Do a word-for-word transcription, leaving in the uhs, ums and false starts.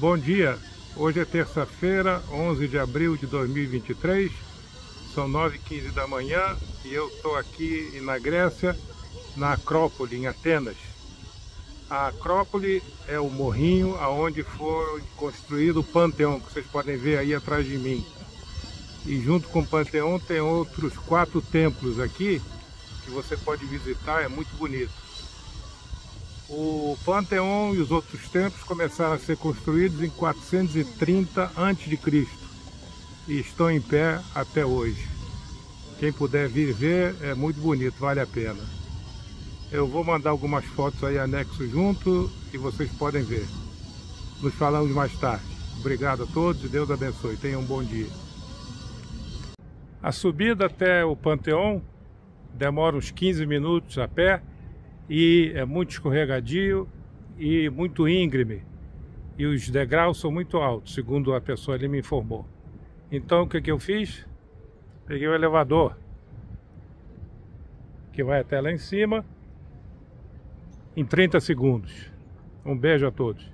Bom dia, hoje é terça-feira, onze de abril de dois mil e vinte e três, são nove e quinze da manhã e eu estou aqui na Grécia, na Acrópole, em Atenas. A Acrópole é o morrinho onde foi construído o Panteão, que vocês podem ver aí atrás de mim. E junto com o Panteão tem outros quatro templos aqui, que você pode visitar, é muito bonito. O Panteão e os outros templos começaram a ser construídos em quatrocentos e trinta antes de Cristo e estão em pé até hoje. Quem puder vir ver, é muito bonito, vale a pena. Eu vou mandar algumas fotos aí anexo junto e vocês podem ver. Nos falamos mais tarde. Obrigado a todos e Deus abençoe. Tenham um bom dia. A subida até o Panteão demora uns quinze minutos a pé. E é muito escorregadio e muito íngreme. E os degraus são muito altos, segundo a pessoa ali me informou. Então o que, que eu fiz? Peguei o elevador, que vai até lá em cima, em trinta segundos. Um beijo a todos.